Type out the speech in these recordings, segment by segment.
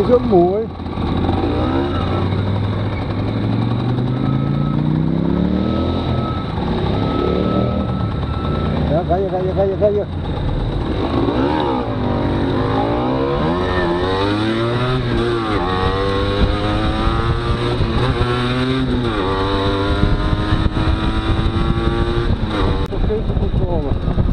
Zo mooi. Ja, ga je. Nog steeds de controle.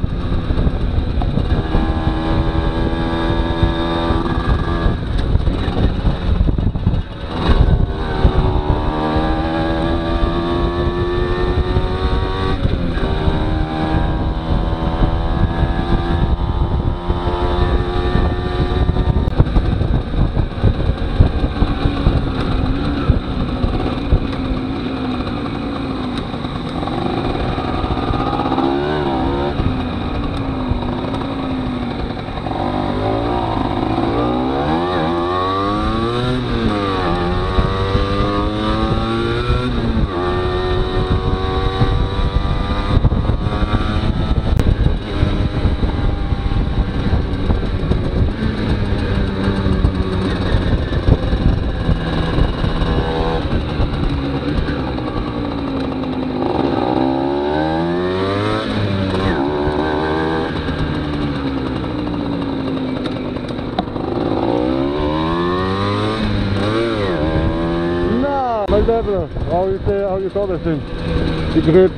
Level, how you call this thing? The grip.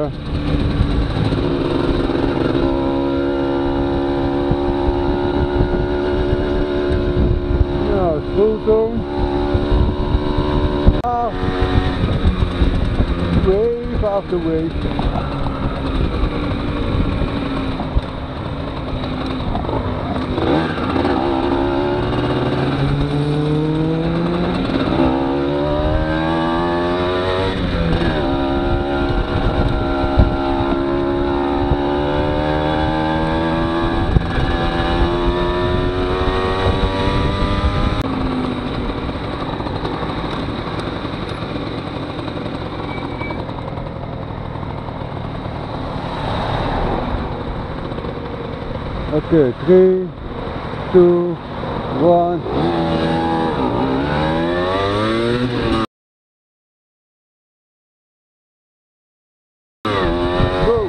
Ja, spoeltong. Wave after wave. Okay, 3, 2, 1. Go!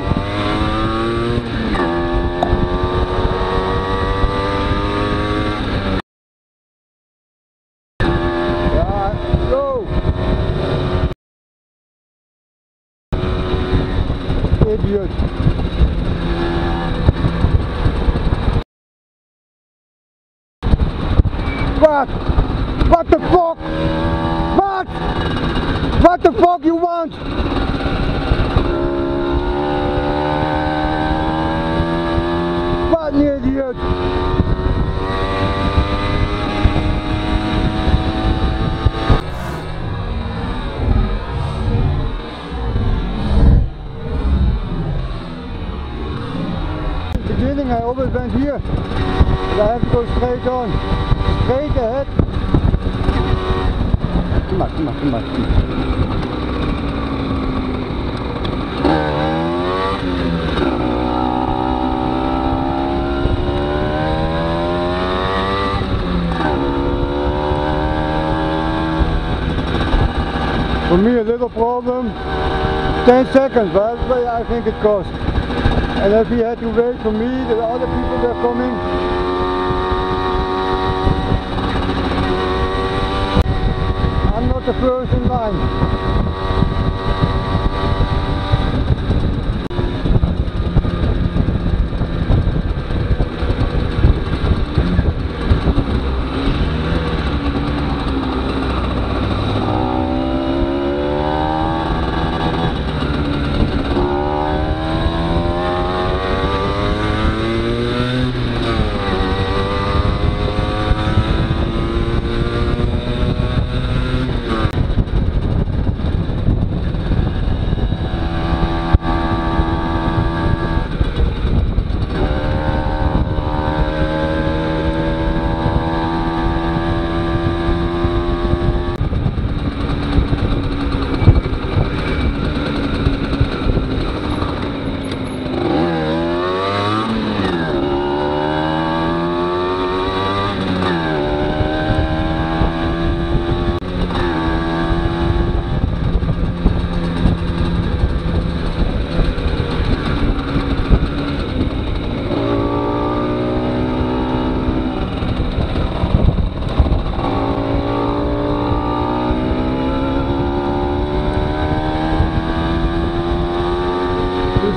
Ja, go! Idiot! What? What the fuck? What? What the fuck you want? What an idiot? In the beginning I always went here, but I have to go straight on. Straight ahead. Come on. For me a little problem, 10 seconds, but that's what I think it cost. And if he had to wait for me, the other people were coming. I'm not the first in line.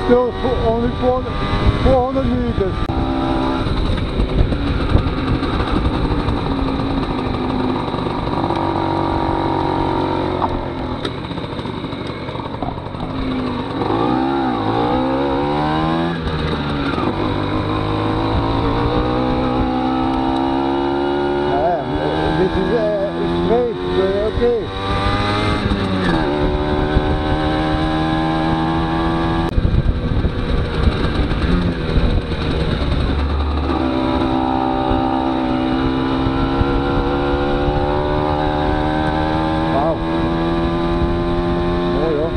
still only 400 meters. This is straight, okay. Wow. Mooi hoor.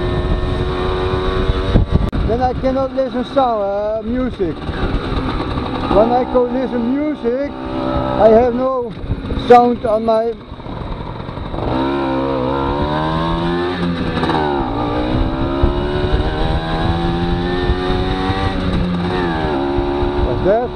Then I cannot listen sound, music. When I go listen music, I have no sound on my what's that?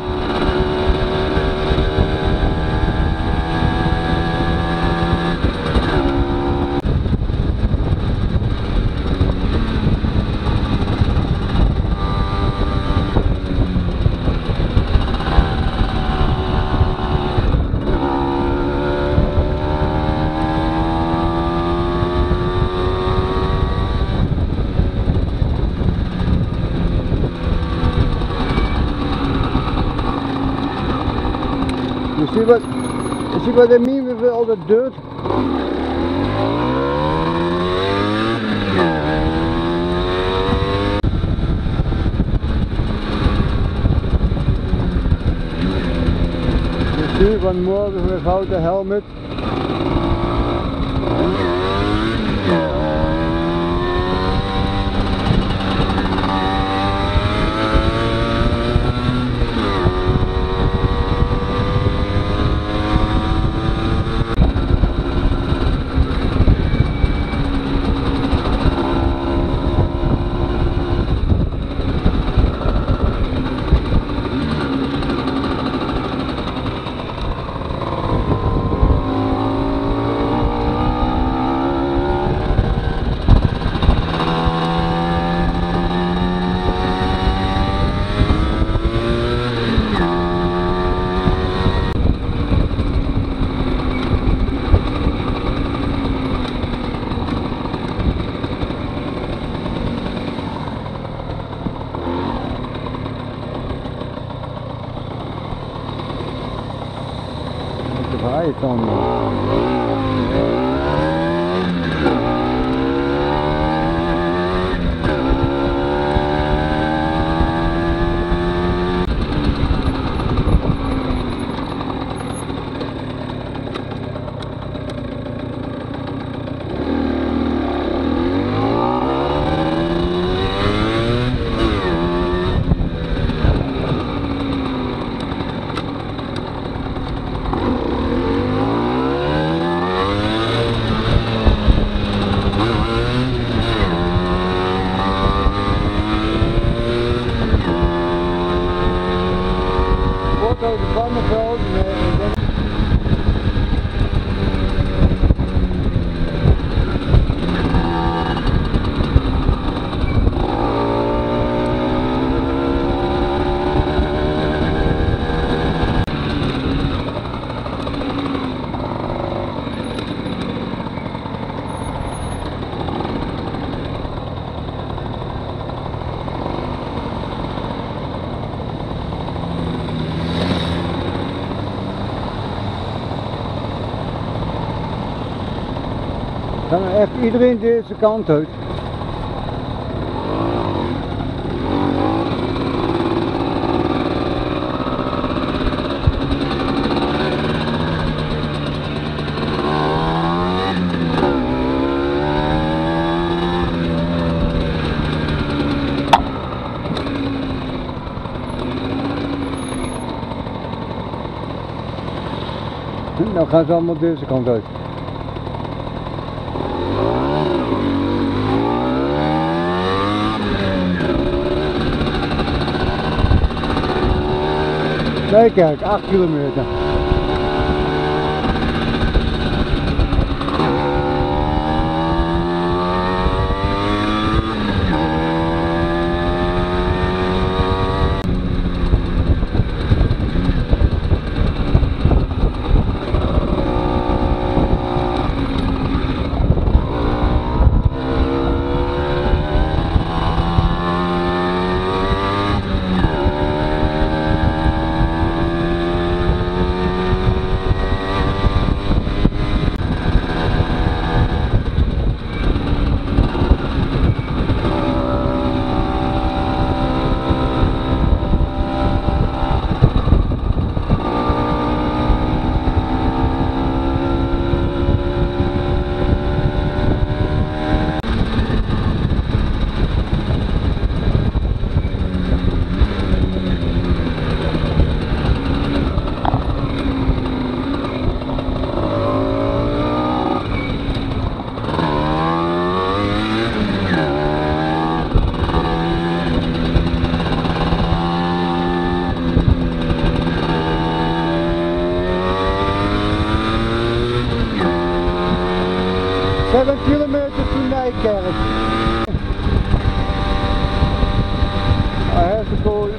You see what I mean with all the dirt? You see one more without the helmet. Draait dan. Zo de Barneveld. Dan echt iedereen deze kant uit. Nou gaan ze allemaal deze kant uit. Nee, kijk, 8 kilometer.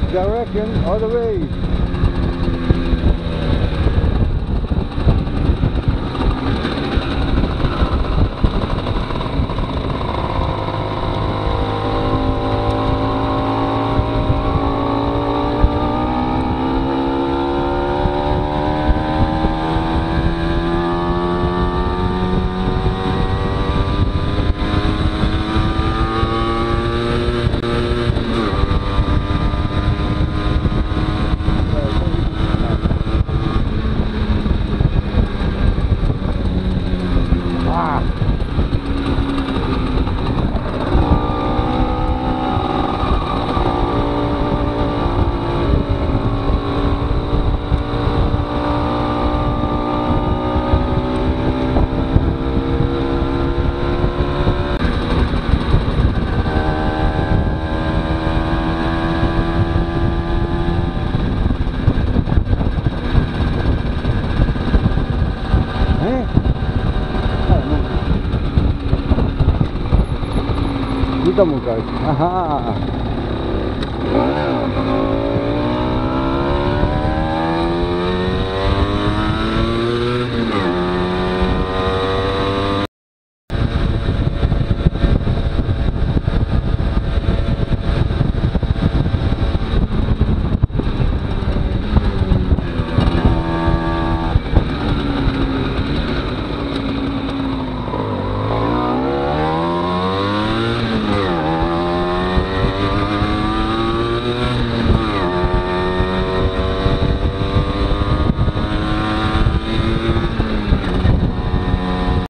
direction, other way. Ziet dat moet uit. Haha.